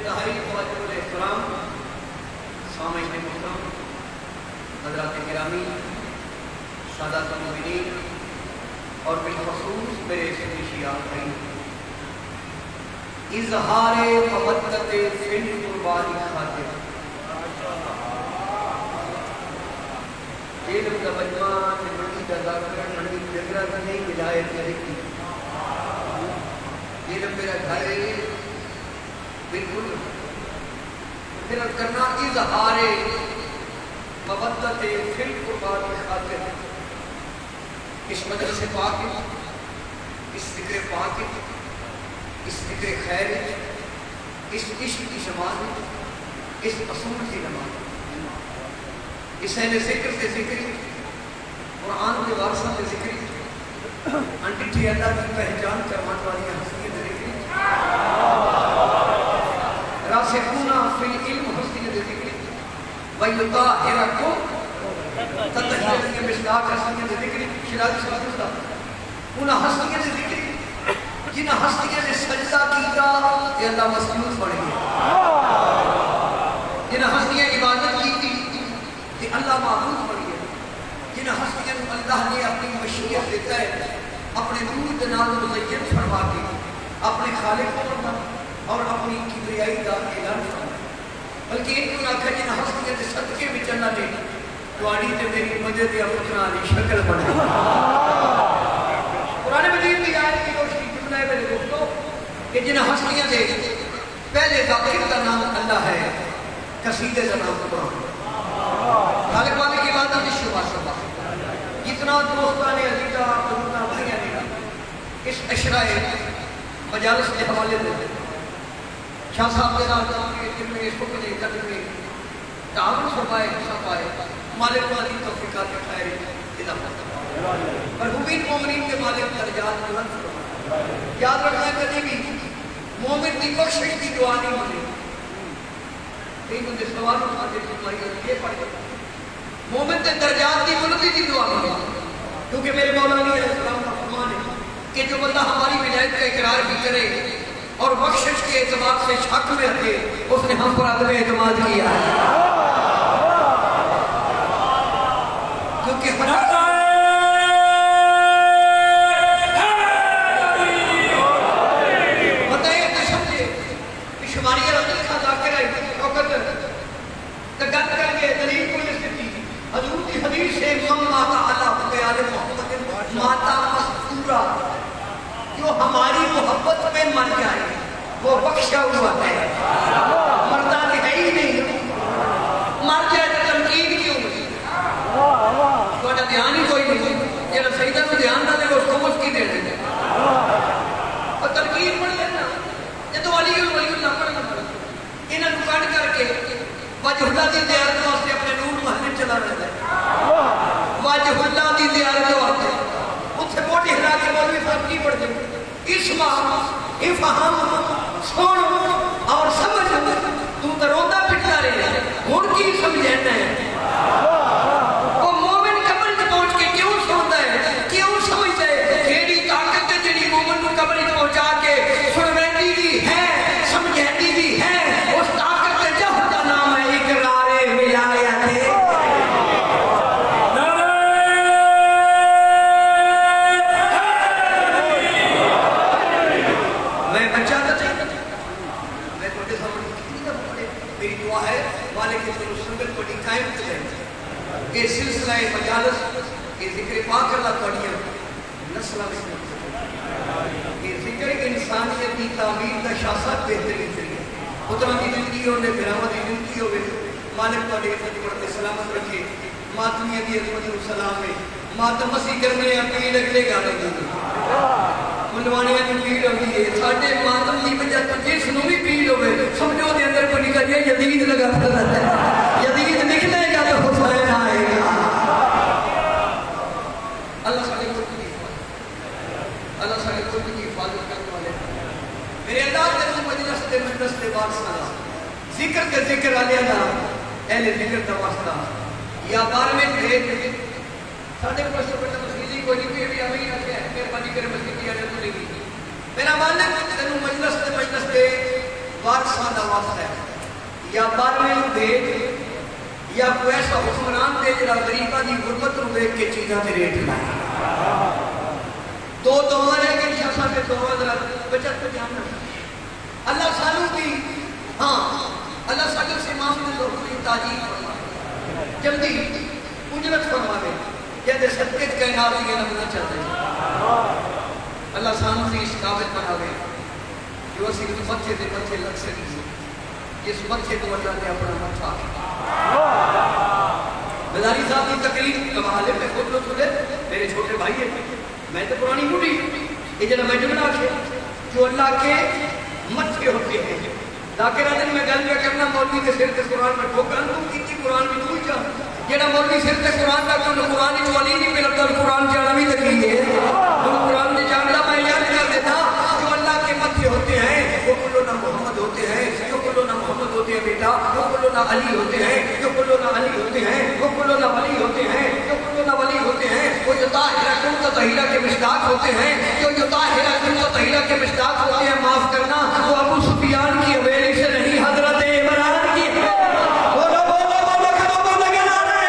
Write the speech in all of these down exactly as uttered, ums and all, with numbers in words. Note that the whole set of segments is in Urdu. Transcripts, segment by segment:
انتہائی توجہ و احترام سامعین محترم، حضرات گرامی، سادات المؤمنین اور بالخصوص میرے سنی شیعہ بھائی، اظہار مودت فی القربان خاطر علم کا مجمع منڈی کا ذاکر منڈی جگرہ کا نہیں ولایت لکھی علم میرا گھر ہے بالکل پھر کرنا اظہار مودت فی القربان خاطر اس مجلس پاک، اس ذکر پاک، اس ذکر خیر، اس عشق کی جماعت، اس اصول کی نماز، اس اہل ذکر سے ذکری، قرآن کے وارثہ سے ذکری، انٹیٹی اللہ کی پہچان کروانے والی ہستی سے ذکری، راسخون فی العلم ہستی سے ذکری، وَيُطَاهِرَكُمْ تطہیرت کے مصداق ہستیاں سے ذکری، شرازی سلسلہ انہا ہستیاں سے ذکری جنہ ہستیاں نے سجدہ کیتا کہ اللہ مسجود پڑھ گیا، جنہ ہستیاں عبادت کیتی کہ اللہ معبود پڑھ گیا، جنہ ہستیاں اللہ نے اپنی مشیت دیتا ہے اپنے نور دنال مزین فرما کے اپنے خالق کو بنا اور اپنی کبریائی دا اعلان فرما، بلکہ ایک کو آکھا جنہ ہستیاں سے صدقے میں چلنا لے توانی تے میری مجد یا مکنانی شکل بڑھے۔ قرآن مجید کی آیت کی روشنی جملہ ہے میرے دوستو کہ جنہ ہستیاں سے پہلے ذاکر کا نام اللہ ہے، قصیدے کا نام قرآن، خالق والے کی بات ہے شبہ شبہ جتنا دوستان عزیزہ حضورنا بھائیہ نے اس اشرائے مجالس کے حوالے دے شاہ صاحب کے نام کے جن میں اس کو کنے قدر میں تعاون فرمائے حصہ پائے مالک والی توفیقات خیر اضافہ مرحومین مومنین کے مالک درجات بلند فرمائے۔ یاد رکھنا ہے کبھی بھی مومن کی بخشش کی دعا نہیں ملے، کئی بندے سوال اٹھاتے ہیں تمہاری یہ پڑھ جاتا مومن کے درجات کی بلندی کی دعا ملے، کیونکہ میرے مولا علیہ السلام کا فرمان ہے کہ جو بندہ ہماری ولایت کا اقرار بھی کرے اور بخشش کے اعتماد سے شک میں رکھے اس نے ہم پر عدم اعتماد کیا ہے، کیونکہ ہر بتائیے تو سمجھے کہ شماری رضی کا ذاکر ہے وقت تگت کر کے دلیل کو یہ سکتی حضور کی حدیث سے من ماتا اللہ بیال محمد ماتا مستورہ، جو ہماری محبت میں مر جائے وہ بخشا ہوا ہے، مردہ ہے ہی نہیں، مر جائے تو تنقید کیوں ہوئی؟ تو اٹھا دھیان ہی کوئی نہیں، یہ سیدہ کو دھیان نہ دے وہ اس کو مجھ کی دے دے اور تنقید پڑھ لینا، یہ تو علی ولی اللہ پڑھنا پڑھنا انہاں کو کٹ کر کے وجہ اللہ دی زیارت واسطے اپنے نور محل چلا رہتا ہے، وجہ اللہ دی زیارت واسطے اتھے موٹی ہرا کے مولوی صاحب کی پڑھ دے اسمع افہام سن اور سمجھ تو تو روندہ پٹھا رہے ہن کی سمجھنا ہے، وہ مومن قبر سے پہنچ کے کیوں سنتا ہے، کیوں سمجھتا ہے، کیڑی طاقت ہے جڑی مومن کو قبر سے پہنچا کے سنویندی بھی ہے سمجھیندی بھی ہے، اس طاقت کا جہد کا نام ہے اقرار ولایت ہے۔ میں بچہ تھا میں تو سامنے میری دعا ہے مالک کی سنت کو قائم کرے، یہ سلسلہ مجالس یہ ذکر پاک اللہ پڑھیا نسلہ میں یہ ذکر انسانیت کی تعمیر کا شاسات بہترین ذریعہ اتنا کی زندگی ہونے برامت کی زندگی ہوئے مالک پڑھے پڑھتے سلامت رکھے ماتمیہ دی عظمت السلام میں ماتم مسیح کرنے اپنی لگلے گانے دی ملوانے کی پیڑ ہوئی ہے ساڑھے ماتم کی وجہ تو جس نو بھی پیڑ ہوئے سمجھو دے اندر کو نکل یہ یزید لگا رہتا ہے، یزید نکلے گا تو حسین آئے گا۔ اللہ ساڑھے قرب کی حفاظت اللہ ساڑھے قرب کی حفاظت کرنے والے میرے اللہ کے روح مجلس دے مجلس دے وارثہ ذکر کے ذکر علیہ اللہ اہل ذکر دا واسطہ یا بار میں بھیج ساڑھے پرسوں پر مسیحی کوئی نہیں بھی ابھی آتے ہیں میرے بانی کرے مسیحی آنے تو نہیں میرا ماننا ہے کہ تنو مجلس دے مجلس دے وارثہ دا واسطہ ہے یا بارہویں بھیج یا کوئی ایسا حکمران دے جڑا غریبہ دی غربت رو دیکھ کے چیزاں تے ریٹ لائے دو دعا رہ گئی شخصہ کے دعا ذرا بچت پہ جاننا اللہ سالوں کی ہاں اللہ سالوں سے معاملے لوگوں کی تاجیل فرمائے جلدی اجرت فرمائے کہتے صدقے کہنا دیئے نمونہ چلتے ہیں اللہ سالوں سے اس قابل بناوے جو اسی مچھے دے مچھے لگ سکی اس مچھے کو اللہ نے اپنا مچھا بزاری صاحب کی تقریر کمالے میں خود لو سنے میرے چھوٹے بھائی ہیں میں تو پرانی موٹی یہ جنہ مجمع کے جو اللہ کے مچھے ہوتے ہیں لاکرہ دن میں گل میں کرنا مولوی کے سر کے قرآن میں ٹھوکرن تم کیتی قرآن میں تو ہی چاہ جنہ مولوی سر کے قرآن کا تو قرآن جو علی نہیں ملتا قرآن جانا بھی تکلی ہے قرآن نے جاننا میں یاد کر دیتا جو اللہ کے مچھے ہوتے ہیں وہ کلونا محمد ہوتے ہیں جو کلونا محمد ہوتے ہیں بیٹا جو کلونا علی ہوتے ہیں جو کلونا علی ہوتے ہیں وہ کلونا ولی ہوتے ہیں جو کلونا ولی ہوتے ہیں وہ جو طاہرہ کن کا طہیرہ کے مشتاق ہوتے ہیں جو جو طاہرہ کن کا طہیرہ کے مشتاق ہوتے ہیں معاف کرنا وہ ابو سفیان کی حویلی سے نہیں حضرت عمران کی بولو بولو بولو کھڑو بولو کے نعرے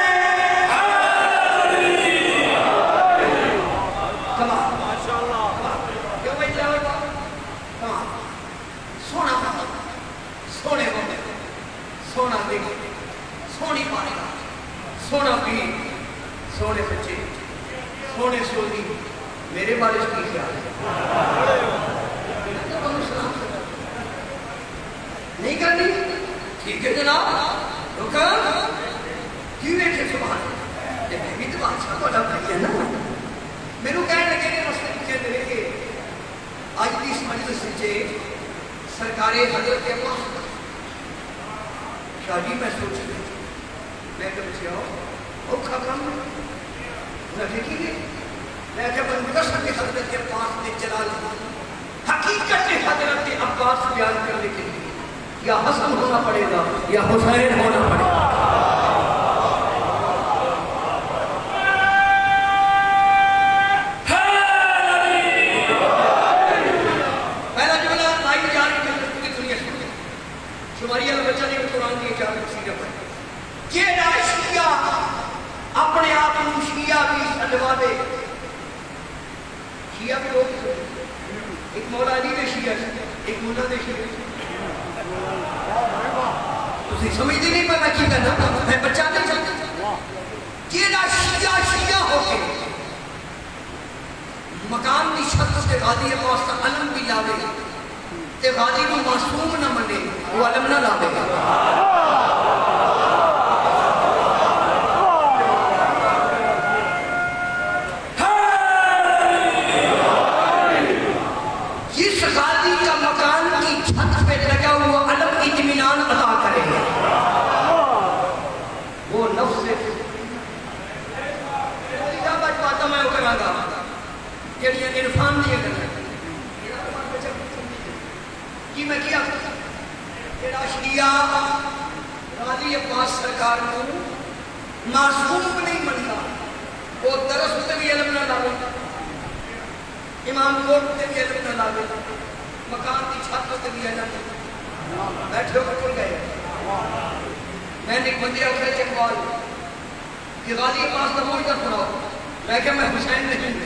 کمال ماشاءاللہ کیوں بھائی جاؤ کمال سونا سونے بندے سونا دیکھ سونی پانی سونا پی سونے بچے سونے سوگی میرے بارش کی خیال نہیں کرنی ٹھیک ہے جناب رکن کیوں بیٹھے سبحان یہ میں بھی تو بادشاہ کو ڈھا ہے نا میرے کہنے لگے نے مسئلہ کہتے رہے کہ آج بھی اس مجلس سے سرکار حضرت عباس شاہی میں سوچ رہی میں کہتے سے آؤ اوکھا کام انہیں دیکھی گئی میں کہا بندگس کے حضرت عباس نے جلال حقیقت حضرت عباس بیان کرنے کے لیے یا حسن ہونا پڑے گا یا حسین ہونا پڑے گا پہلا جملہ لائی جا رہی ہے پوری دنیا سے شماری اللہ بچہ نے قرآن کی اجازت سیرہ پر یہ شیعہ اپنے آپ کو شیعہ بھی سلوا دے شیعہ بھی لوگ ایک مولا علی دے شیعہ ایک مولا دے شیعہ تسی سمجھتی نہیں پر میں کی کرنا میں بچہ نہیں چلتا یہ شیعہ شیعہ ہو کے مقام کی چھت سے غازی عباس کا علم بھی لاوے تے غازی کو معصوم نہ منے وہ علم نہ لاوے اس غازی کا مکان کی چھت پہ لگا ہوا علم اطمینان عطا کرے وہ نفس سے کیا بات پاتا میں وہ کرا گا جڑیاں عرفان دیئے کرنا کی میں کیا جڑا شیعہ غازی عباس سرکار کو معصوم نہیں منتا وہ درس ہوتے بھی علم نہ لاوے امام کوٹ ہوتے بھی علم نہ لاوے مکان کی چھت ہوتے بھی علم بیٹھے ہو کر گئے میں نے ایک بندی اکھرے چکوال کہ غازی عباس کا موجودہ سناؤ میں کہ میں حسین نہیں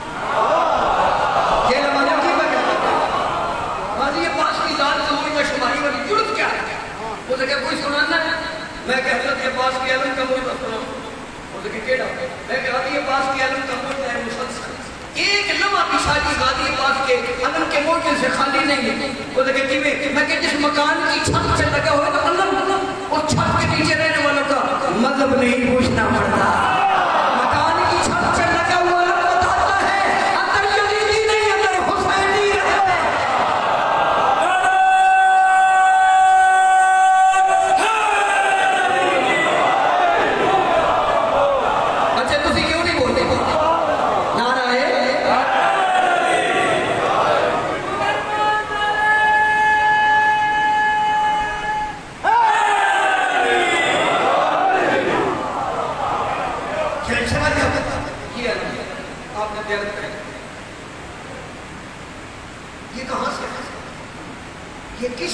یہ لمانا کی میں کہتا غازی عباس کی ذات کا موجودہ شماری والی جرت کیا ہے وہ دیکھے کوئی سنانا ہے میں کہ حضرت عباس کی علم کا موجودہ سناؤ وہ دیکھے کیڑا میں کہ غازی عباس کی علم کا موجودہ ہے مسلسل ایک لمحہ بھی شادی غازی عباس کے علم کے موجودہ سے خالی نہیں ہے وہ دیکھے کی میں کہ جس مکان کی چھت سے لگا ہوئے تو علم اور چھت کے نیچے رہنے والوں کا مذہب نہیں پوچھنا پڑتا مکان کی چھت سے لگا ہوا علم بتاتا ہے اندر یزیدی نہیں اندر حسینی رہتے اچھا تسی کیوں نہیں بولتے نعرہ ہے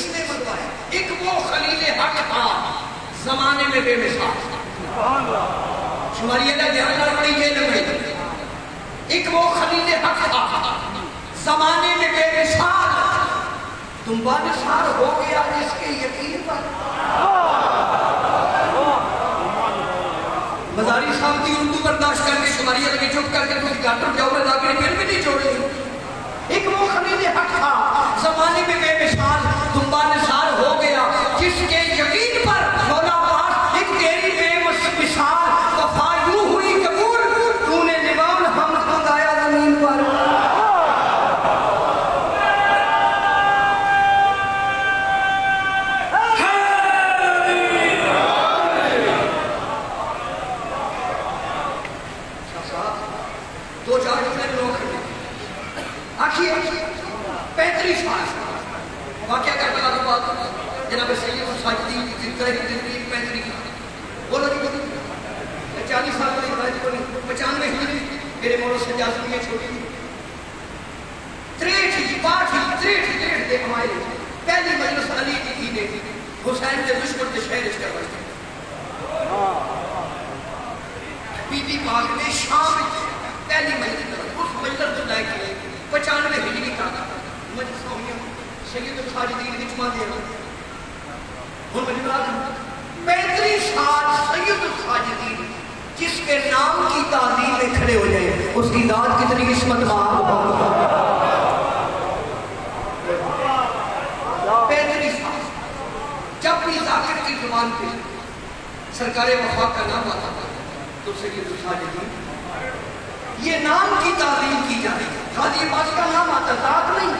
نے منگوایا. ایک وہ خلیل حق تھا زمانے میں بے مثال. شماریہ نے دھیان نہ بڑی جیل میں. ایک وہ خلیل حق تھا زمانے میں بے مثال. تم بانسار ہو گیا جس کے یقین پر. مزاری صاحب کی اردو برداشت کر کے شماریہ لگے چپ کر کے کچھ گاٹر جاؤ رضا کے پھر بھی نہیں چھوڑے. ایک وہ خلیل حق تھا زمانے میں بے مثال. تم بانسار ہو گیا جس کے یقین پر. مولا پاک ایک تیری بے مثال وفا یوں ہوئی قبول. تو نے نوال ہم منگایا زمین پر. پینتریس سال واقعہ کرنے کا بات جناب سید الساجدین کی ذکر ہے. پینتریس بولو جی بولو. چالیس سال والی بات بولی. پچانوے ہجری میرے مولا سجاد میں چھوٹی تھی. تریٹ ہی بات ہی تریٹ ہی تریٹ دے ہمارے پہلی مجلس علی کی تھی نے حسین کے دشمن کے شہر اس کا بچے. بی بی پاک نے شام پہلی مجلس اس مجلس کو لائے کے پچانوے ہجری کا مجلس ہوئی سید الساجدین اجماع دے رہا ہوں. مجموعہ پینتریس سال سید الساجدین جس کے نام کی تعظیم میں کھڑے ہو جائے اس کی ذات کتنی عصمت مار ہو. پینتریس سال جب بھی ذاکر کی زبان پہ سرکار وفا کا نام آتا تھا تو سید الساجدین یہ نام کی تعظیم کی جا رہی ہے. خالی عباس کا نام آتا ذات نہیں.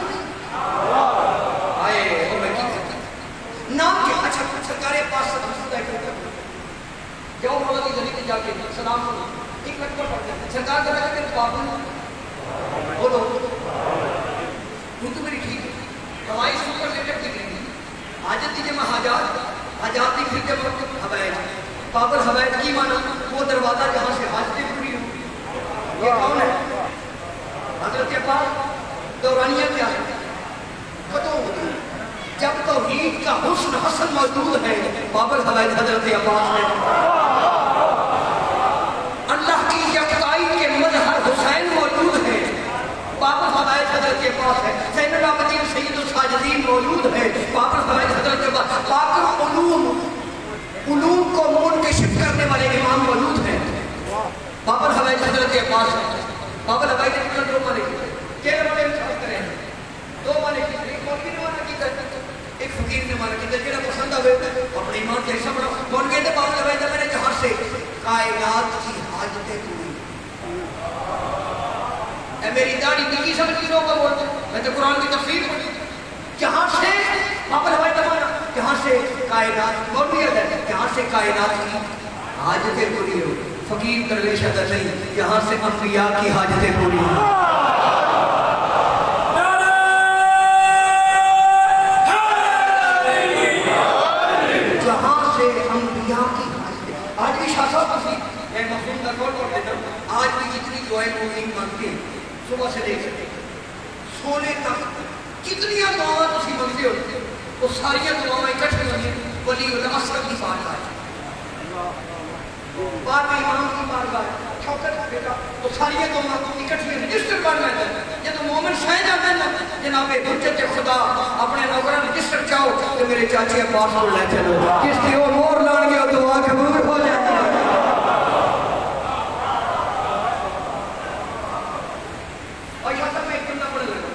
آئے اور میں کی کرتا نام کے اچھا سرکار پاس سے خدا کرتا جاؤ مولا کی ذریعے جا کے سلام ہونا ایک لکبر پڑھتے ہیں. سرکار کرتا کہ بابل بولو تو تو میری ٹھیک ہے ہماری سپر لیٹر کی گئی حاجت دیجئے میں حاجات حاجات دی پھر جب حوائج بابل حوائج کی مانا وہ دروازہ جہاں سے حاجتیں پوری ہوں. یہ کون ہے؟ حضرت عباس. دورانیہ کیا ہے؟ ختم ہو گئی. جب توحید کا حسن حسن موجود ہے بابل حوائج حضرت عباس ہے. اللہ کی یکتائی کے مظہر حسین موجود ہے بابل حوائج حضرت عباس ہے. زین العابدین سید الساجدین موجود ہے بابل حوائج حضرت عباس. باقر علوم علوم کو منکشف کرنے والے امام موجود ہیں بابل حوائج حضرت عباس ہے. بابل حوائج نے دو مانے کی کیلے والے انصاف کریں دو مانے کی ایک مولوی نے مانا کی ایک فقیر نے مانا کی جڑا پسند ہوئے اپنے ایمان کے حصہ بڑھا. کون کہتے بابل حوائج میں نے جہاں سے کائنات کی حاجتیں پوری. اے میری داڑھی نکی سمجھ کی لوگ بولتے میں تو قرآن کی تفسیر پڑھی جہاں سے بابل حوائج نے مانا جہاں سے کائنات مولوی ہے جہاں سے کائنات کی حاجتیں پوری ہو. فقیر درویش اگر نہیں جہاں سے انبیاء کی حاجتیں پوری ہیں. جہاں سے انبیاء کی حاجتیں. آج بھی شاہ صاحب کسی میں مفہوم کا کال کر دیتا ہوں. آج بھی جتنی دعائیں مومنین مانگتے ہیں صبح سے لے کر سونے تک کتنی دعائیں تسی منگتے ہو وہ ساری دعائیں اکٹھی ہوئی ہیں ولی العصر کی بارگاہ ہے. بارگاہ امام کی بارگاہ ہے شوکت بیٹا وہ ساری دعائیں اکٹھی رجسٹر کرنا ہے. جب مومن شاہ جاتا ہے نا جناب حجت خدا اپنے نوکران رجسٹر چاہو کہ میرے چاچے عباس کو لے چلو جس کی وہ مور لان گیا دعا قبول ہو جائے. اور یہاں تک میں ایک بندہ پڑھ لگا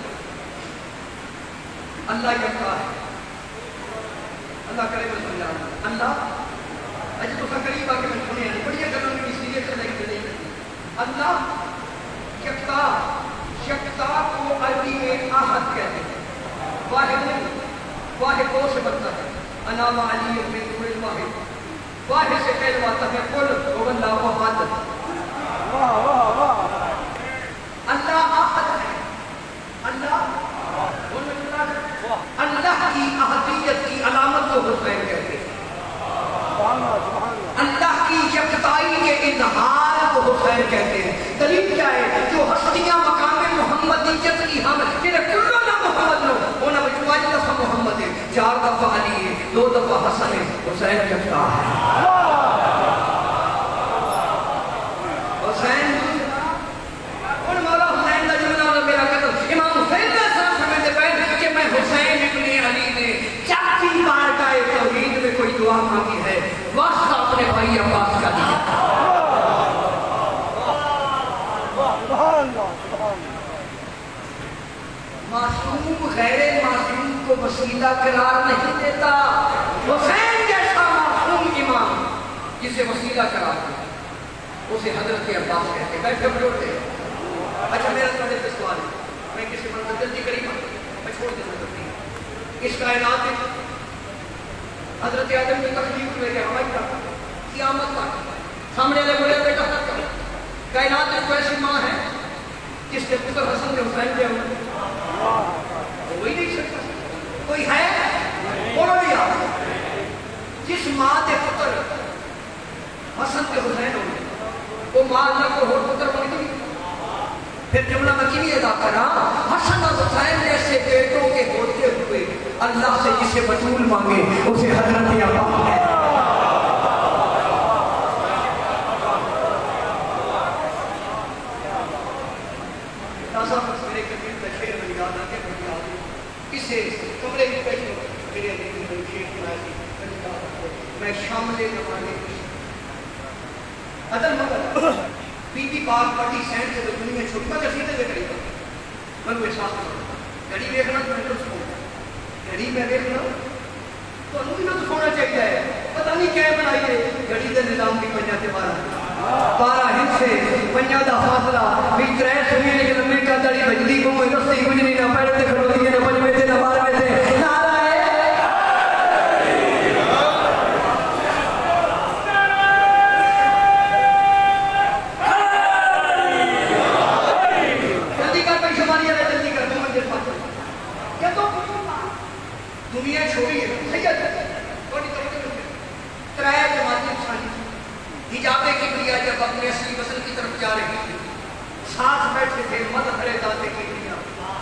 اللہ یکتا ہے. اللہ کرے میں سمجھا اللہ اجھے تو قریب آ کے میں سنے ہیں بڑی گلوں میں اس لیے سے نہیں دے. اللہ یکتا یکتا کو عربی میں احد کہتے ہیں. واحد نہیں واحد دو سے بنتا ہے. انا وعلی من کل واحد واحد سے کہلواتا ہے قل هو اللہ احد. اللہ احد ہے. اللہ اللہ کی احدیت کی علامت کو حسین کہتے ہیں. اللہ کی یکتائی کے اظہار کو حسین کہتے ہیں. دلیل کیا ہے؟ جو ہستیاں مقام محمدیت کی ہم جنہیں کلو نہ محمد لو ہونا بچواج لفظ محمد ہے. چار کا دفعہ علی ہے، دو دفعہ حسن ہے، حسین جگتا ہے۔ حسین اور مولا حسین کا جملہ اور میرا قدر امام حسین کا ساتھ سمجھتے پہنے کہ میں حسین ابن علی نے چاچی بار کا توحید میں کوئی دعا مانگی ہے، واسطہ اپنے بھائی عباس کا دیا۔ معصوم غیر معصوم کو وسیلہ قرار نہیں دیتا۔ حسین جیسا معصوم امام جسے وسیلہ قرار دیتا اسے حضرت عباس کہتے ہیں۔ بیٹھے بڑھوٹے اچھا میرا سوالے سے سوال ہے، میں کسی پر جلدی قریب ہوں، میں چھوڑ دینا کرتی ہوں۔ اس کائنات میں حضرت آدم کی تخلیق میں کہ ہماری طرح قیامت کا سامنے لے بولے بیٹا کرتا کائنات میں کوئی ایسی ماں ہے جس کے پتر حسن کے حسین کے ہوئے کوئی نہیں سکتا، کوئی ہے بولو یا جس ماں کے پتر حسن کے حسین ہوئے وہ ماں اللہ کو اور پتر بن گئی۔ پھر جملہ میں کی ادا کرا حسن اور حسین جیسے بیٹوں کے ہوتے ہوئے اللہ سے جسے بطول مانگے اسے حضرت عباس ہے۔ میرے کبیر کا شیر میں یاد آتے ہیں اسے کمرے میں بیٹھے میرے علیہ میں شیر کی میں شاملے نمانے عدل مگر بی بی پاک پڑی سین سے دنیا میں چھوٹا کسیدے دے قریب میں وہ احساس کرتا گھڑی دیکھنا تو میں لطف ہوتا گھڑی میں دیکھنا تو انہوں بھی لطف ہونا چاہیے ہے، پتہ نہیں کیا بنائیے گھڑی دے نظام بھی پنجا تے بارہ بارہ ہند سے پنجا دا فاصلہ بھی ترے سنی لیکن میں کا دڑی بجلی کو میں رستے کچھ نہیں نہ پہلے تے کھڑو دیئے نہ پنج میں تے نہ بارہ میں تے نعرہ دنیا چھوڑی ہے سید تھوڑی طرح ترائے جماعت انسانی حجاب کبریا جب اپنے اصلی وصل کی طرف جا رہی تھی ساتھ بیٹھے تھے مظہر ذات کبریا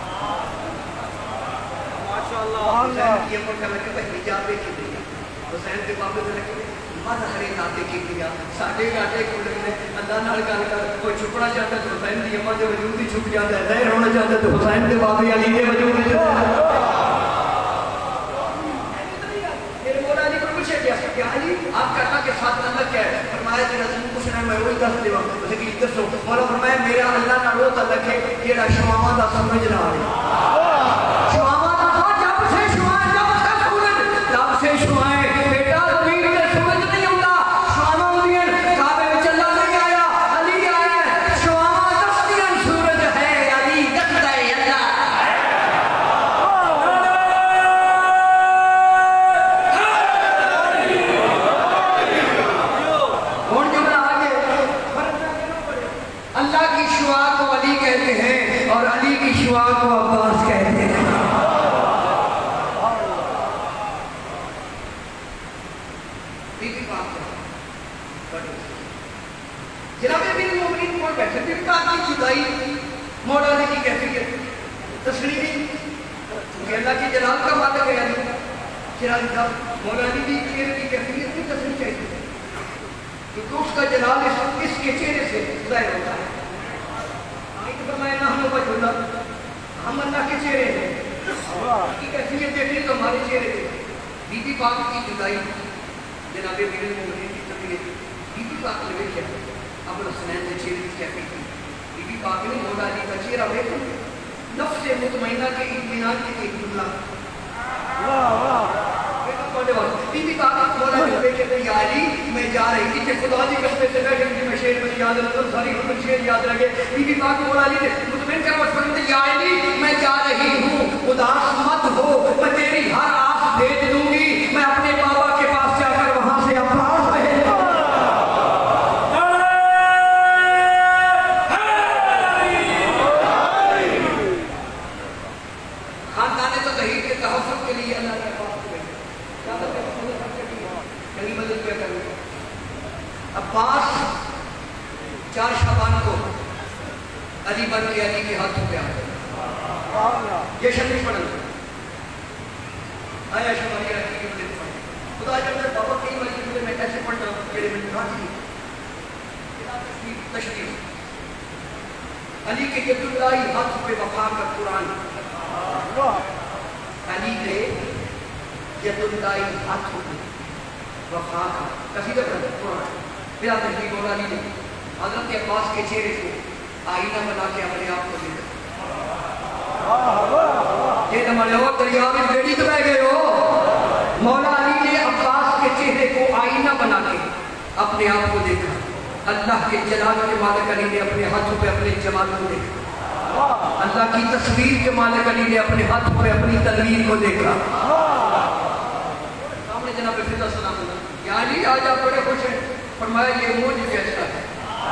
ماشاءاللہ حسین یہ پڑھا لگے بھائی حجاب کبریا حسین کے بابے میں لگے مظہر ذات کبریا ساڑھے گاٹے کو لگنے اللہ نال گل کر کوئی چھپنا چاہتا ہے تو حسین کی امت جو وجود ہی چھپ جاتا ہے، ظاہر ہونا چاہتا ہے تو حسین کے بابے علی کے وجود ہی آپ کا اللہ کے ساتھ اللہ کیا ہے؟ فرمایا کہ رسول کچھ نہیں میں وہی دس دیوا اسے کہ ادھر سو مولا فرمایا میرا اللہ نہ رو تعلق ہے یہ شمامہ دا سمجھ نہ آئے شمامہ دا ہاں جب سے شمائے جب سے سورج جب سے شمائے بیٹا زمین میں سورج نہیں ہوتا شمامہ ہوئے کعبے میں چلا نہیں آیا علی آیا ہے شمامہ دستیاں سورج ہے علی دست ہے اللہ اللہ کی شعا کو علی کہتے ہیں اور علی کی شعا کو عباس کہتے ہیں۔ بی بی پاک جناب امیر المومنین کون بیٹھے بی بی پاک کی جدائی مولا علی کی کیفیت تصریحی کیونکہ اللہ کی جلال کا مالک ہے علی چراغ صاحب مولا علی کی چہرے کی کیفیت کی تصریح چاہیے کیونکہ اس کا جلال اس کے چہرے سے ظاہر ہوتا ہے۔ آئیت فرمائے نہ ہم وجہ اللہ ہم اللہ کے چہرے ہیں کی کیفیت دیکھیں تو ہمارے چہرے ہیں۔ بی بی پاک کی جدائی جناب امیر المومنین کی طبیعت بی بی پاک نے دیکھا ابو الحسنین نے چہرے کی کیفیت کی بی بی پاک نے مولا علی کا چہرہ دیکھا نفس مطمئنہ کے اطمینان کی ایک جملہ بی بی پاک مولا علی کہتے ہیں یا علی میں جا رہی تھی کہ خدا جی قسمے سے بیٹھے مجھے میں شیر میں یاد رکھتا ساری حکم شیر یاد رکھے بی بی پاک مولا علی نے مطمئن کر وقت فرمتے یا علی میں جا رہی ہوں اداس مت ہو میں تیری ہر آس بھیج دوں گی میں اپنے بابا کے پاس جا کر وہاں سے عباس بھیج دوں خاندان تطہیر کے تحفظ کے لیے اللہ نے مدد کیا کریں عباس چار شعبان کو علی بن کے علی کے ہاتھوں پہ آتے یہ شریف پڑھنا آیا شمالیہ میرے میں راضی تشریف علی کے ید اللہ ہاتھ پہ وفا کا قرآن، علی کے ید اللہ ہاتھ پہ وفا کا قصیدہ قرآن میرا تشریف مولا علی نے حضرت عباس کے چہرے کو آئینہ بنا کے اپنے آپ کو دیکھا۔ یہ تمہارے اور دریا میں بیڑی تو بہ گئے ہو۔ مولا علی نے عباس کے چہرے کو آئینہ بنا کے اپنے آپ کو دیکھا۔ اللہ کے جلال کے مالک علی نے اپنے ہاتھوں پہ اپنے جمال کو دیکھا۔ اللہ کی تصویر کے مالک علی نے اپنے ہاتھوں پہ اپنی تدبیر کو دیکھا۔ سامنے جناب فضل سلام اللہ، یا علی آج آپ بڑے خوش ہیں، فرمایا یہ مجھ فیصلہ ہے۔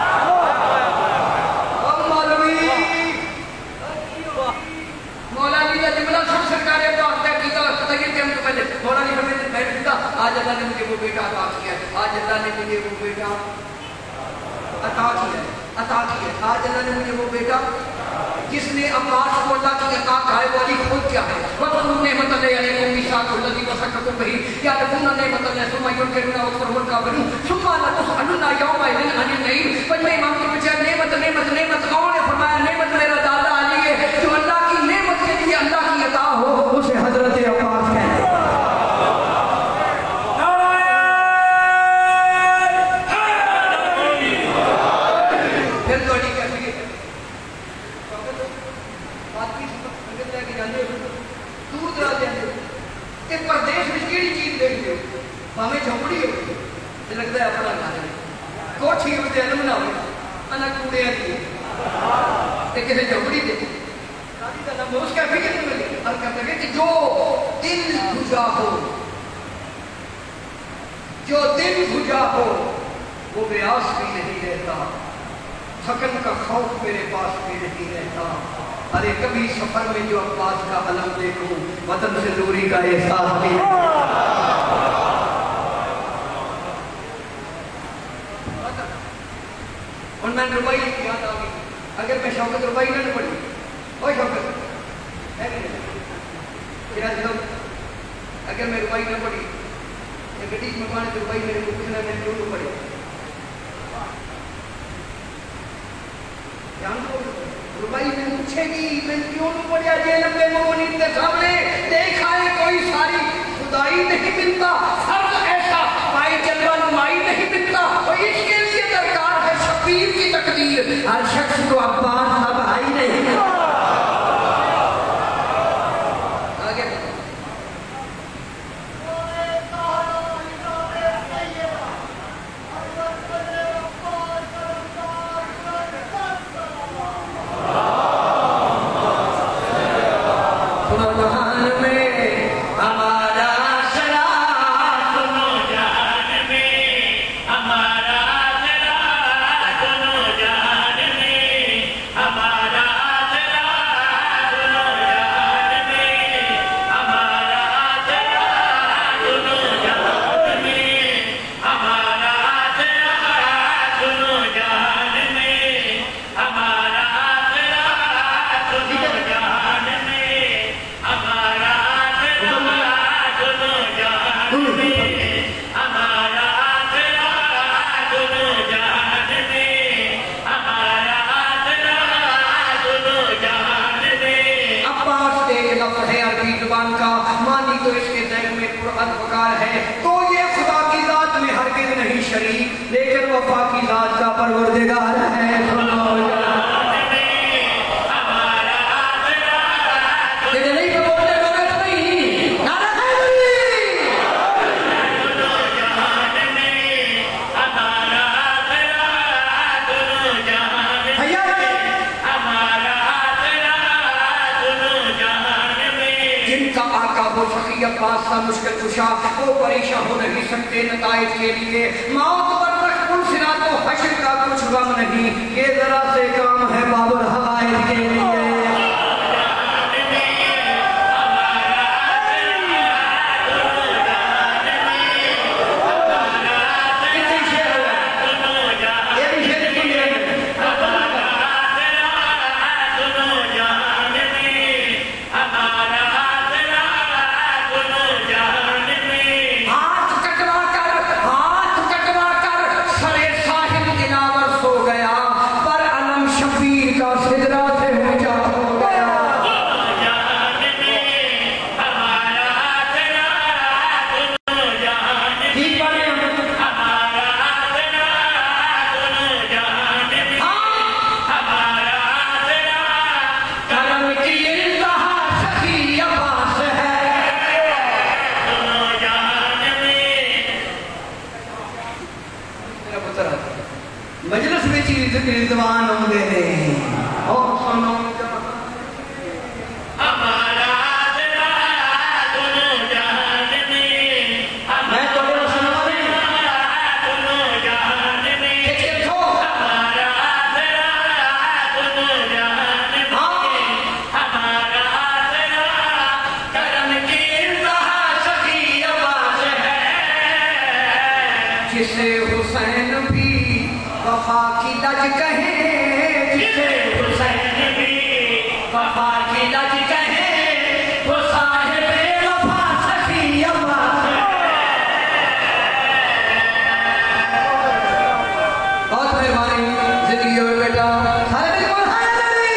مولا علی کا جملہ سب سرکار ابو اختر کی تو تغیر کے ہم سے پہلے مولا علی فرماتے ہیں بیٹھ دیتا، آج اللہ نے مجھے وہ بیٹا عطا کیا ہے، آج اللہ نے مجھے وہ بیٹا عطا کیا ہے، عطا کیا ہے، آج اللہ نے مجھے وہ بیٹا جس نے عباس کو اللہ کی عطا کہا ہے، وہ علی خود کیا ہے؟ وَتَنُّ نِعْمَةَ اللَّهِ عَلَيْكُمْ مِيثَاقُ الَّذِي وَثَّقَكُم بِهِ يَعْلَمُونَ نِعْمَةَ اللَّهِ ثُمَّ يُنكِرُونَ وَيَكْفُرُونَ وَيَكْفُرُونَ ثُمَّ لَتُسْأَلُنَّ يَوْمَئِذٍ عَنِ النَّعِيمِ۔ پنجویں امام کے بچے نعمت نعمت نعمت کون ہے؟ فرمایا نعمت میرا دادا علی ہے، جو اللہ کی نعمت کے لیے اللہ کی عطا ہو اسے حضرت عباس کہتے ہیں۔ پھر تو علی کہتے ہیں دور دراز جانے ایک پردیش میں کیڑی چیز دیکھ دے ہمیں جھوپڑی ہو گئی لگتا ہے اپنا گھر ہے کوٹھی ہوتے علم نہ ہوگا انا کوڑے ہیں کہ کسی جھوپڑی دے اس کا فکر نہیں ملے ہر کہتے ہیں کہ جو دل بھجا ہو جو دل بھجا ہو وہ بیاس بھی نہیں رہتا، تھکن کا خوف میرے پاس بھی نہیں رہتا، ارے کبھی سفر میں جو عباس کا علم دیکھوں وطن سے دوری کا احساس بھی اور میں ربائی یاد آ گئی، اگر میں شوکت ربائی نہ پڑھی اوہ شوکت اگر میں ربائی نہ پڑھی گڈیش مکانے تو ربائی میرے کو پوچھنا میں کیوں نہ پڑھی ربائی میں پوچھے گی میں کیوں نہ پڑھیا جے لمبے مومنین کے سامنے دیکھا ہے کوئی ساری خدائی نہیں ملتا، فرض ایسا پائی جلوہ نمائی نہیں ملتا، اور اس کے لیے درکار ہے شبیر کی تقدیر، ہر شخص کو عباس تھا بھائی نہیں آگے تو اس کے ذہن میں قرآن پکار ہے تو یہ خدا کی ذات میں ہرگز نہیں شریک، لیکن وفا کی ذات کا پروردگار ہے۔ عباس کا مشکل کشا وہ پریشان ہو نہیں سکتے نتائج کے لیے، موت پر تک ان صراط و حشر کا کچھ غم نہیں، یہ ذرا سے کام ہے بابر حوائد کے لیے۔ ہاتھ کٹوا کر رضوان ہوندے نے اور سنو ہمارا تیرا دونوں جہان میں میں تو بڑا سنوا نہیں دونوں جہان میں ہمارا تیرا دونوں جہان میں ہمارا تیرا کرم کی انتہا سخی آواز ہے جسے حسین بھی وفا کی لج کہیں جسے حسین بھی وفا کی لج کہے وہ صاحب وفا سخی آواز ہے بہت مہربانی زندگی ہوئے بیٹا سارے بھی قربان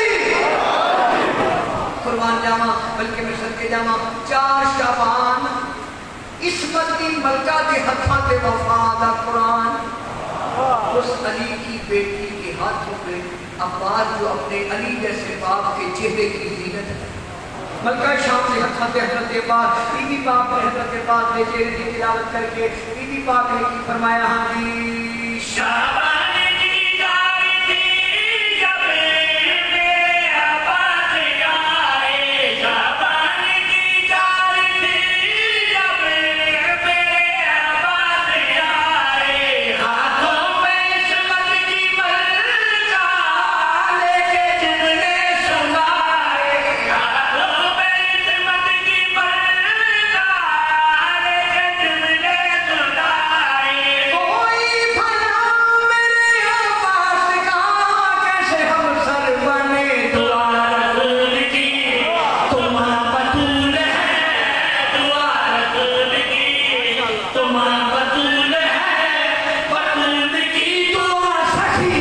قربان جاما بلکہ میں صدقے جاما چار شعبان عصمت کی ملکہ کے ہتھاں تے وفا دا قرآن اس علی کی بیٹی کے ہاتھوں میں عباس جو اپنے علی جیسے باپ کے چہرے کی زینت ہے ملکہ شام سے ہتھاں تے حضرت عباس بی بی پاک نے حضرت عباس نے چہرے کی تلاوت کر کے بی بی پاک نے کی فرمایا ہاں جی شعبان کی جاری تھی جب میرے عباس آئے شعبان کی جاری تھی جب میرے عباس آئے ہاتھوں میں عصمت کی ملکہ لے کے جن نے سنائے ہاتھوں میں عصمت کی ملکہ لے کے جن نے سنائے کوئی بھلا میرے عباس کا کیسے ہم سر بنے دعا رسول کی تمہاں بطول ہے دعا رسول کی تمہاں بطول ہے بطول کی دعا سخی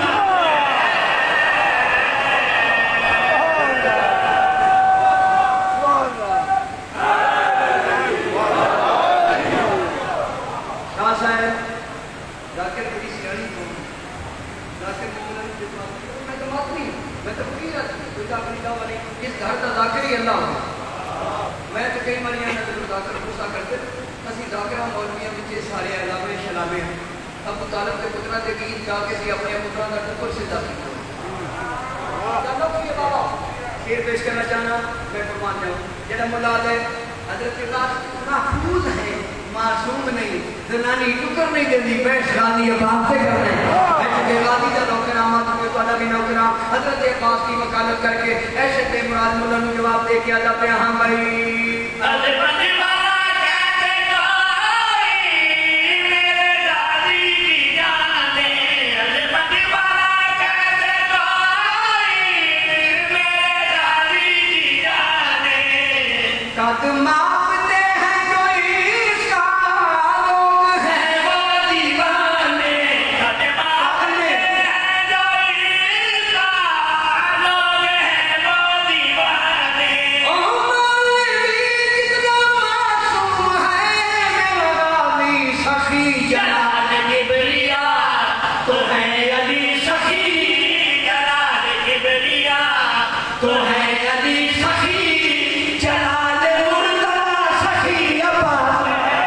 کہاں صاحب ذاکر بڑی سیاڑی کو ذاکر مومنان کے پاس میں تو مات نہیں میں تو فقیر ہے بیٹا اپنی دعویٰ نہیں اس گھر کا ذاکر ہی اللہ ہے میں تو کئی مریاں میں ضرور ذاکر پوسا کرتے اسی ذاکرہ مولویاں بچے سارے علامے شلامے ہیں ابو طالب کے پترہ دے گید جا کے سی اپنے پترہ کا ٹکر سے داخل کرو جانو کی یہ بابا خیر پیش کرنا چاہنا میں فرمان جاؤں جنہ ملاد ہے حضرت اللہ محفوظ ہے معصوم نہیں زنانی ٹکر نہیں دیندی بیش غازی عباس سے کرنے میں چکے غازی کا نوکر آمد میں تو اللہ بھی نوکر آم حضرت عباس کی وکالت کر کے ایسے تے مراد مولا نو جواب دے کے اللہ پہ ہاں بھائی عظمت والا کہتے کوئی میرے دادی کی جانے عظمت والا کہتے کوئی میرے دادی کی جانے قد مانگتے ہیں جو اس کا لوگ ہیں وہ دیوانے قد مانگتے ہیں جو اس کا لوگ ہیں وہ دیوانے عمر بھی کتنا معصوم ہے میرا غازی سخی جلال جلال کبریا تو ہے علی سخی جلال کبریا تو ہے علی سخی جلال مرتضی سخی عباس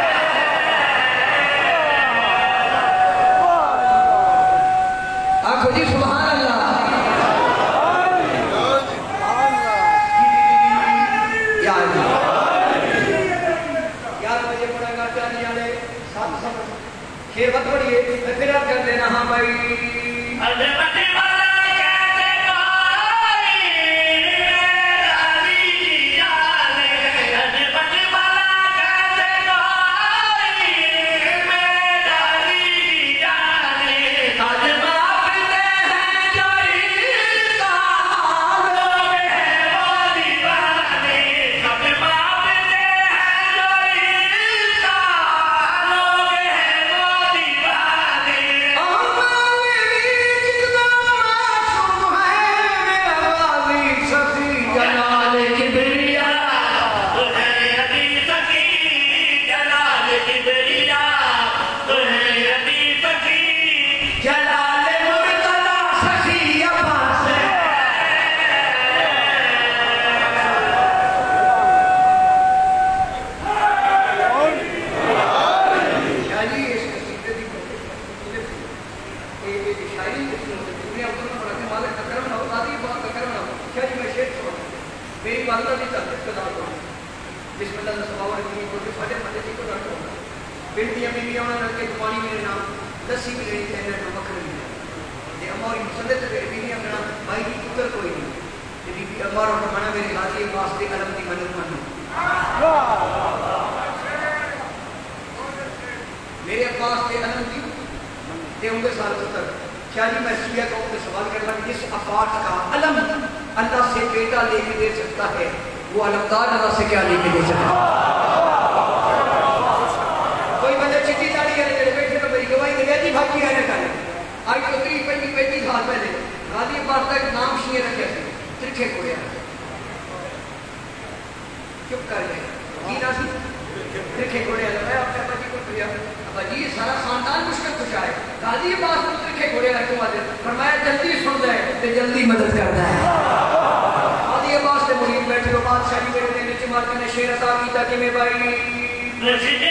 آنکھو جی سبحان اللہ یا علی یار مجھے پڑھا گا چاہنے والے ساتھ سمجھ خیر وقت پڑھئے میں پھر آپ کر دینا ہاں بھائی عظمت والا کہتے کوئی میرے علی کی جانے عظمت والا کہتے کوئی میرے علی کی جانے قد مانگتے ہیں جو اس کا لوگ ہیں وہ دیوانے قد مانگتے ہیں جو اس کا لوگ ہیں وہ دیوانے عمر بھی کتنا پنڈ دیا بیویاں انہوں نے رکھے تو پانی میرے نام لسی بھی رہی تھے انہیں مکھن بھی رہی اماری مسلط میرے بیویاں میرا بھائی کی پتر کوئی نہیں بی بی امار اور فرمانا میرے غازی عباس دے علم دی مدد مانو میرے عباس دے علم دی دے ہوں گے سال پتر کیا جی میں سویا کہوں کہ سوال کرنا کہ جس عباس کا علم اللہ سے بیٹا لے کے دے سکتا ہے وہ علمدار اللہ سے کیا لے کے دے سکتا ہے کوئی بندے چٹی داڑھی ہے میرے بیٹے میں میری گواہی دے جی بھائی کی ہے کرے آج تو تری پینتی پینتی سال پہلے غازی عباس کا ایک نام شیئے رکھے تھے ترکھے کو یا چپ کر گئے کی نا سی ترکھے کو یا میں اپنے ابا جی کو کہا ابا جی یہ سارا خاندان مشکل کچھ آئے غازی عباس کو ترکھے کو یا رکھوا دے فرمایا جلدی سن دے تے جلدی مدد کرتا ہے غازی عباس سے مرید بیٹھے ہو بادشاہی میرے دینے چمار کرنے شیر عطا کیتا کہ میں بھائی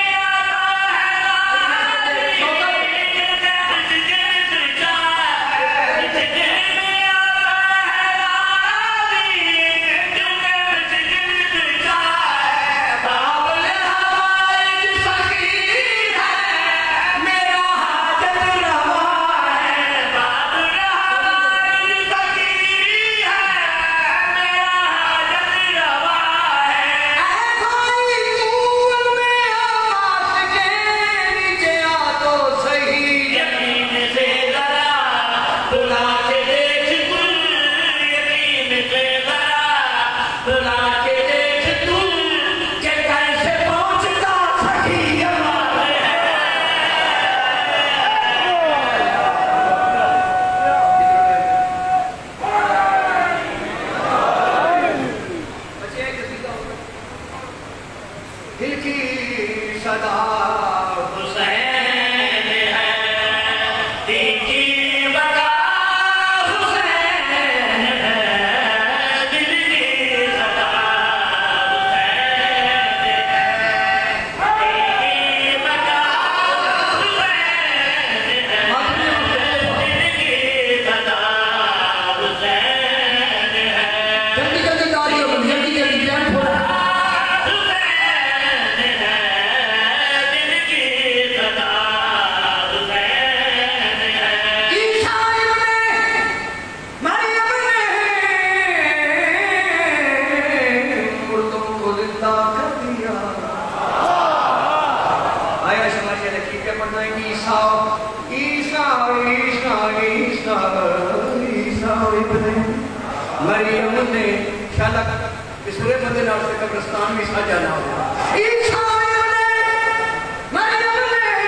مریم نے شاید اس پورے بندے نام سے قبرستان میں سا جانا ہوا عیسیٰ نے مریم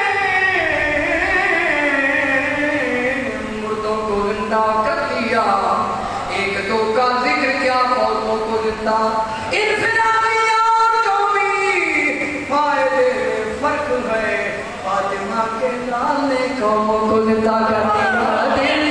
نے مردوں کو زندہ کر دیا ایک دو کا ذکر کیا موتوں کو زندہ انفرادیات قومی فائدے فرق ہے فاطمہ کے لال نے قوموں کو زندہ کر دیا دل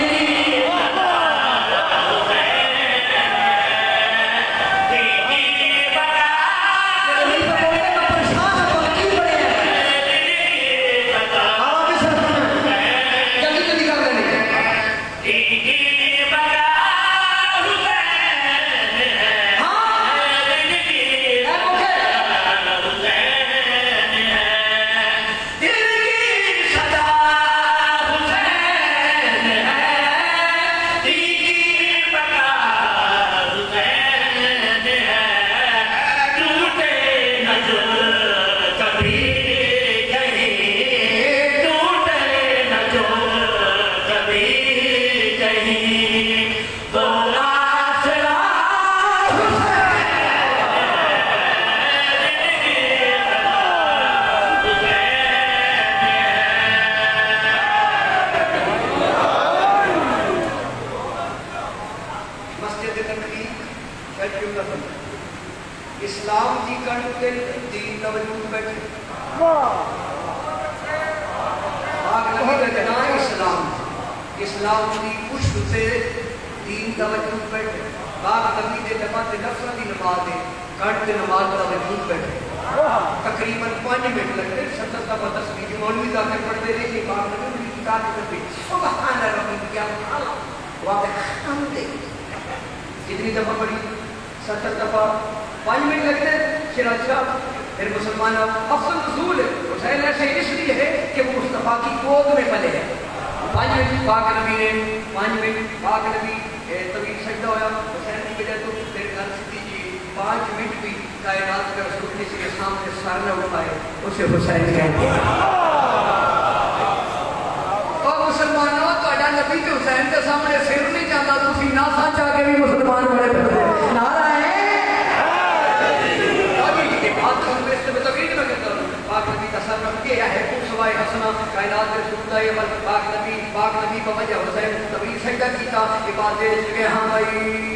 اسلام کی کڑھ کے دین کا وجود بیٹھے آگ نبی کا جنان اسلام اسلام کی پشت سے دین کا وجود بیٹھے باغ نبی دے جماعت نفرت کی نماز دے کڑھ کے نماز کا وجود بیٹھے تقریباً پانچ منٹ لگتے ستر کا بطس بھی مولوی جا کے پڑھتے رہے کہ باغ نبی کی کتاب کرتے سبحان ربی کیا واقع ہم دے کتنی دفعہ پڑھی ستر دفعہ پانچ منٹ لگتے شراج صاحب پھر مسلمان افضل رسول ہے حسین گود میں پلے ہیں پانچ منٹ پاک نبی نے پانچ منٹ پاک نبی طویل سجدہ ہویا حسین کی وجہ تو پھر گل سی جی پانچ منٹ بھی کائنات کا رسول کسی کے سامنے سر نہ اٹھائے اسے حسین کہتے ہیں اور مسلمانوں تہاڈا نبی تے حسین کے سامنے سر نہیں جاندا تسی نہ سچ آ کے بھی مسلمان بڑے پھردے نعرہ ہے پاک نبی تصرف کیا ہے خوب سوائے حسنہ کائنات کے رسول اللہ عمل پاک نبی پاک نبی کا وجہ حسین طویل سجدہ کیتا عبادت جگہ ہاں بھائی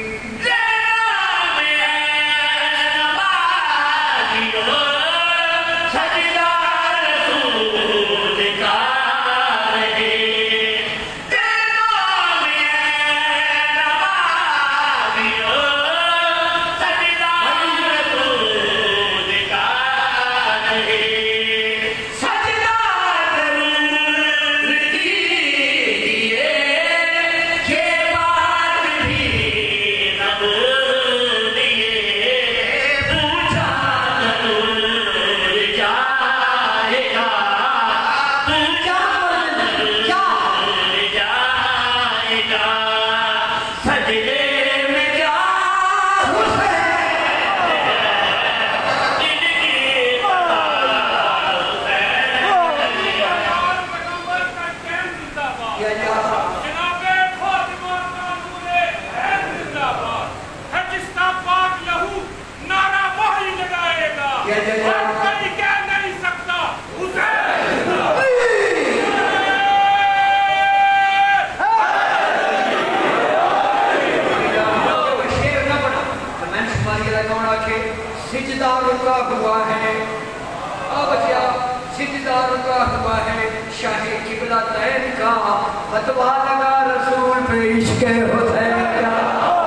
سجدہ رکا ہوا ہے اب کیا سجدہ رکا ہوا ہے شاہ قبلہ تین کا فتوہ لگا رسول پہ عشق حسین کا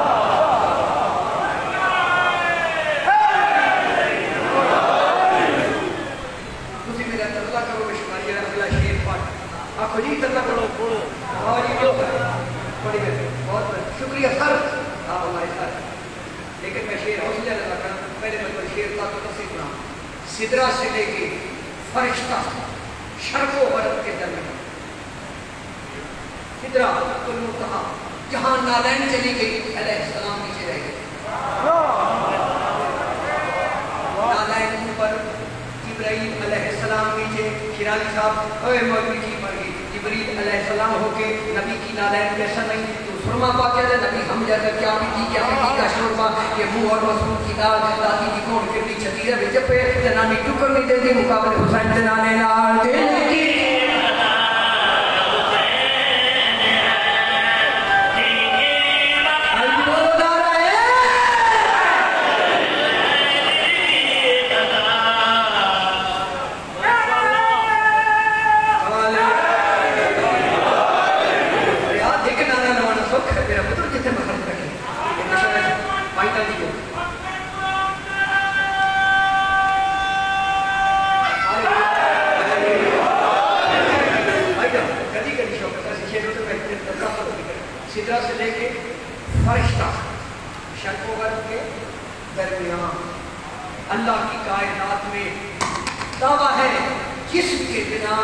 تسی میرا ترلا کرو بشماری اگلا شیر پاٹ آپ جی ترلا کرو پڑھو اور یہ بڑی بہت شکریہ سر آپ ہمارے ساتھ لیکن میں شیر حوصلہ لگا کر پہلے میں شیر کا تو تصیب رہا سدرہ سے لے کے فرشتہ شرق و غرب کے درمیان سدرہ کل منتہا جہاں نالین چلی گئی علیہ السلام نیچے رہ گئے نالین پر جبرائیل علیہ السلام نیچے شیرازی صاحب اوے مولوی کی مر گئی جبریل علیہ السلام ہو کے نبی کی نالین کیسا نہیں سرما پا کیا جائے نبی ہم جیسا کیا بھی کی کیا بھی کا شورما کہ منہ اور مسلم کی دال دادی کی کون کے بھی چھتیرہ بھی جپے جنانی ٹکر نہیں دے دی مقابل حسین جنانے لال دل کی سدرہ سے لے کے فرشتہ شرق و غرب کے درمیان اللہ کی کائنات میں دعویٰ ہے جس کے بنا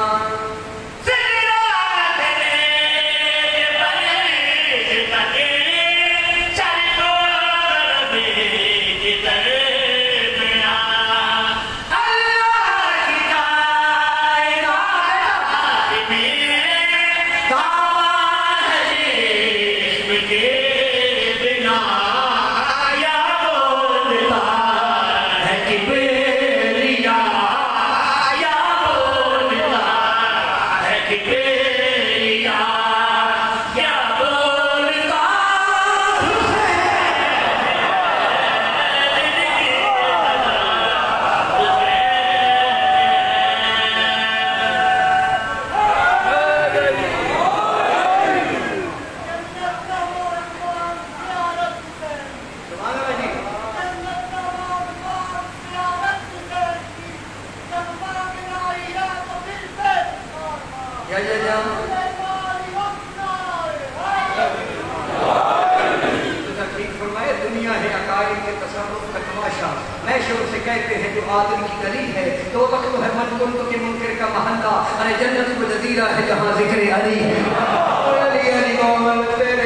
میں شروع سے کہتے ہیں جو آدم کی دلیل ہے دو وقت ہے من کنت کے منکر کا محلہ ارے جنت جزیرہ ہے جہاں ذکر علی ہے علی علی مومن تیرے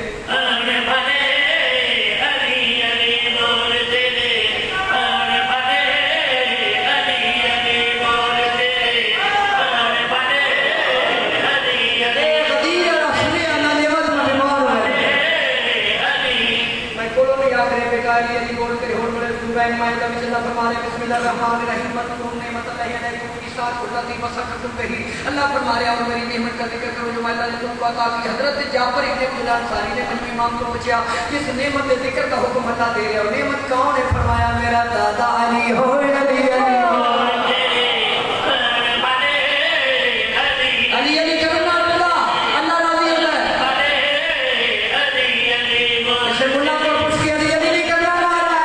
علی علی بول کے ہور بڑے سورہ مائدہ میں اللہ فرمانے بسم اللہ الرحمن الرحیم مذکور نعمت اللہ علیکم کی ساتھ الذی مسکتم بہ اللہ فرمایا اور میری نعمت کا ذکر کرو جو اللہ نے تم کو عطا کی حضرت جعفر ابن عبداللہ انصاری نے مجمع امام کو پوچھا کس نعمت کے ذکر کا حکم عطا دے رہے ہو نعمت کون ہے فرمایا میرا دادا علی ہو علی علی علی علی کرنا اللہ اللہ راضی ہوتا ہے اسے ملا کو پوچھ کے علی علی نہیں کرنا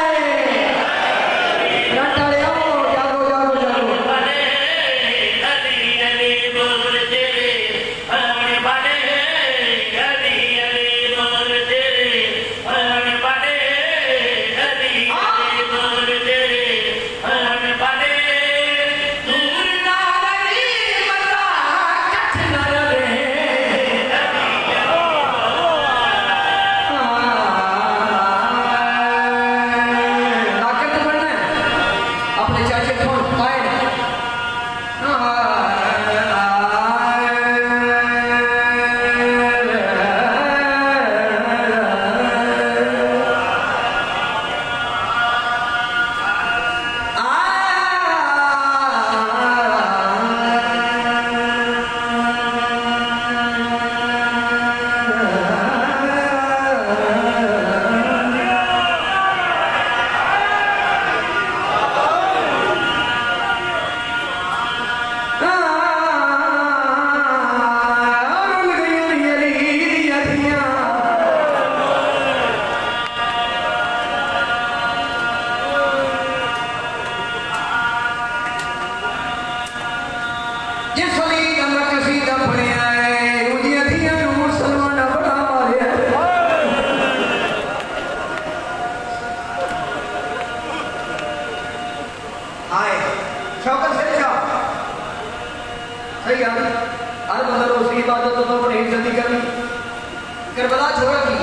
کربلا چھوڑا کی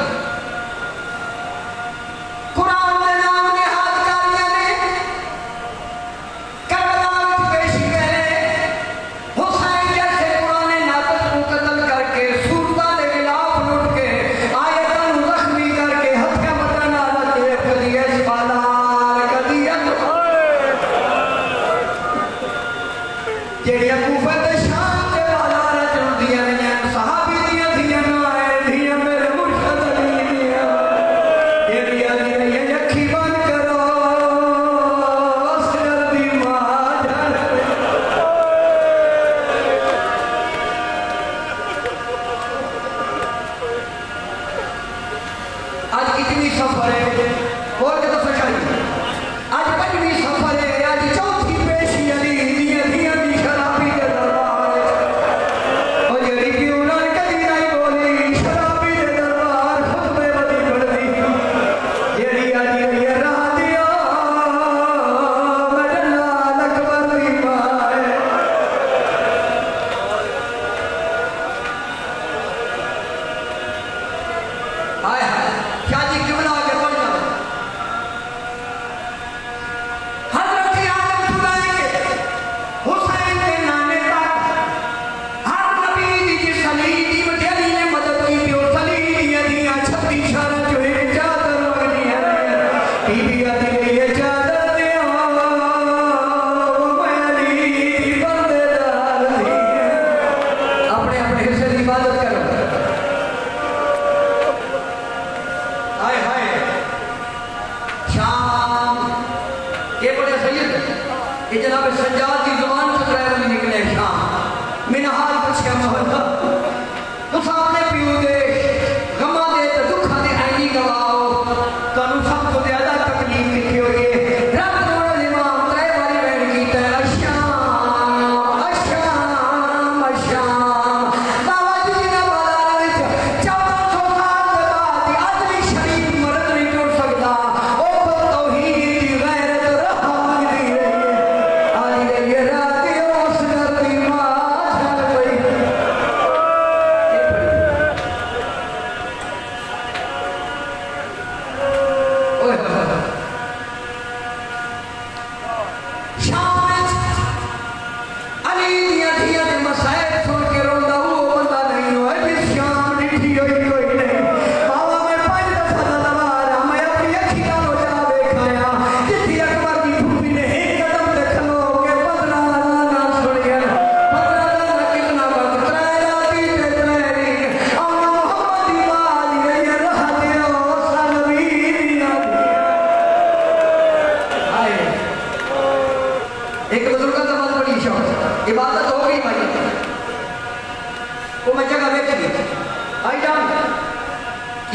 قرآن میں نام نے ہاتھ کاریاں نے کربلا میں پیشی کرے حسین جیسے قرآن ناطق کو قتل کر کے سلطان غلاف لٹ کے آیتاں زخمی کر کے ہتھے مدن آلت ایک کلیے سپالار کلیے جیڑی اکوفت شام کے والا رجل دیا نہیں صحابی دیا دیا نائے دیا میرے مرشد علی دیا یہ دیا دیا یہ یکھی بن کرو اسر دی ماں جان آج کتنی سفر ہے اور کہ تو سکھائی آج پنجویں سفر ہے آج چوتھی پیشی علی دیا دیا دی شرابی کے دربار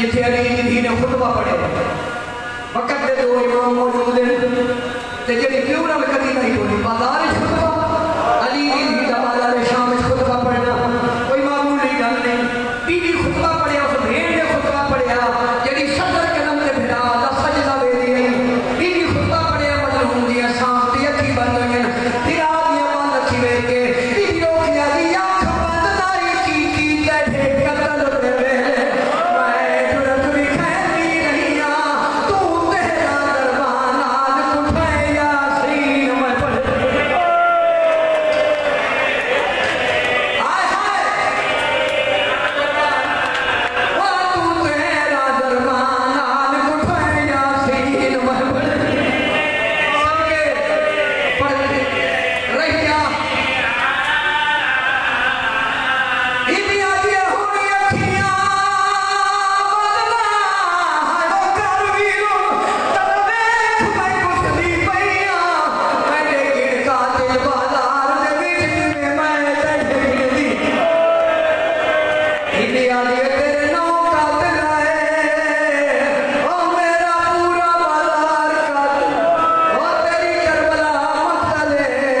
جتھے علی دی دھی نے خطبہ پڑھے وقت دے دو امام موجود ہیں تے جڑی کیوں نہ کدی نہیں ہوئی بازار خطبہ علی دی دھی دا بازار شام خطبہ پڑھنا کوئی معمولی گل نہیں بی بی خطبہ پڑھیا اس بھیڑ نے خطبہ پڑھیا جڑی صدر قدم تے بھڑا دا سجدہ وے دی بی بی خطبہ پڑھیا مظلوم دی شام دی اکھی بند ہوئی پھر آ دی امان اکھی وے کے بی بی او کیا دی آنکھ بند نائی کی کی تے قتل دے وے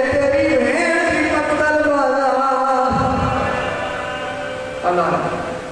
اللہ